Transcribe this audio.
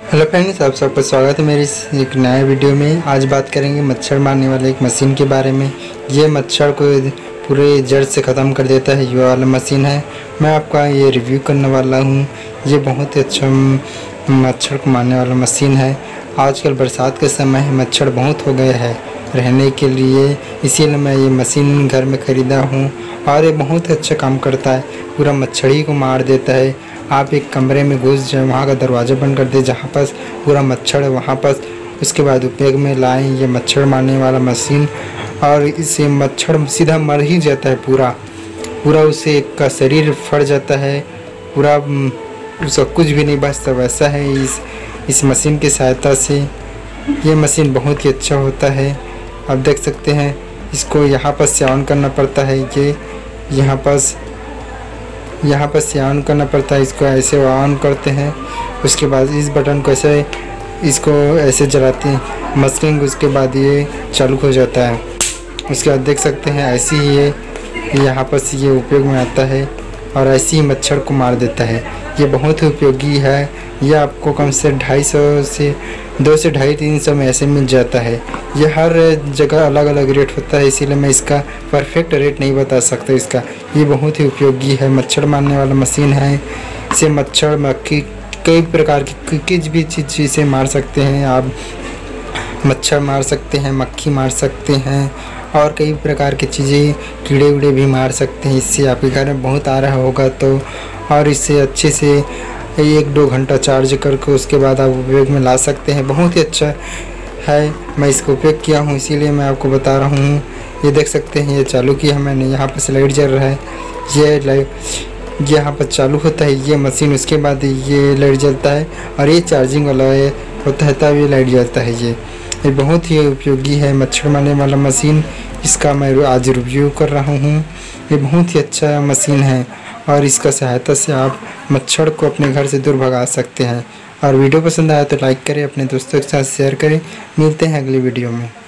Hello friends, आप सबका स्वागत है मेरी एक नए वीडियो में। आज बात करेंगे मच्छर मारने वाले एक मशीन के बारे में। ये मच्छर को पूरे जड़ से ख़त्म कर देता है, ये वाला मशीन है। मैं आपका ये रिव्यू करने वाला हूँ। ये बहुत ही अच्छा मच्छर को मारने वाला मशीन है। आजकल बरसात के समय है, मच्छर बहुत हो गए हैं रहने के लिए, इसीलिए मैं ये मशीन घर में ख़रीदा हूँ और ये बहुत अच्छा काम करता है। पूरा मच्छर को मार देता है। आप एक कमरे में घुस जाए, वहाँ का दरवाज़ा बंद कर दे जहाँ पास पूरा मच्छर है वहाँ पास, उसके बाद उपयोग में लाएं ये मच्छर मारने वाला मशीन। और इससे मच्छर सीधा मर ही जाता है, पूरा उसे का शरीर फट जाता है, पूरा उसका कुछ भी नहीं बचता। वैसा है इस मशीन की सहायता से। ये मशीन बहुत ही अच्छा होता है। आप देख सकते हैं, इसको यहाँ पर से ऑन करना पड़ता है। ये यहाँ पर से ऑन करना पड़ता है। इसको ऐसे ऑन करते हैं, उसके बाद इस बटन को ऐसे जलाते हैं मशीन, उसके बाद ये चालू हो जाता है। उसके बाद देख सकते हैं ऐसे ही ये यहाँ पर से ये उपयोग में आता है और ऐसे ही मच्छर को मार देता है। ये बहुत ही उपयोगी है। ये आपको कम से 250 से 300 में ऐसे मिल जाता है। ये हर जगह अलग अलग रेट होता है, इसीलिए मैं इसका परफेक्ट रेट नहीं बता सकता इसका। ये बहुत ही उपयोगी है, मच्छर मारने वाला मशीन है। इसे मच्छर, मक्खी, कई प्रकार की किसी भी चीज़ से मार सकते हैं आप। मच्छर मार सकते हैं, मक्खी मार सकते हैं और कई प्रकार की चीज़ें, कीड़े वीड़े भी मार सकते हैं। इससे आपके घर में बहुत आ रहा होगा तो, और इससे अच्छे से 1-2 घंटा चार्ज करके उसके बाद आप उपयोग में ला सकते हैं। बहुत ही अच्छा है, मैं इसको उपयोग किया हूँ इसीलिए मैं आपको बता रहा हूँ। ये देख सकते हैं, ये चालू किया मैंने, यहाँ पर लाइट जल रहा है। ये लाइट यहाँ पर चालू होता है ये मशीन, उसके बाद ये लाइट जलता है और ये चार्जिंग वाला होता है तब ये लाइट जलता है। ये बहुत ही उपयोगी है मच्छर मारने वाला मशीन। इसका मैं आज रिव्यू कर रहा हूँ। ये बहुत ही अच्छा मशीन है और इसका सहायता से आप मच्छर को अपने घर से दूर भगा सकते हैं। और वीडियो पसंद आया तो लाइक करें, अपने दोस्तों के साथ शेयर करें। मिलते हैं अगली वीडियो में।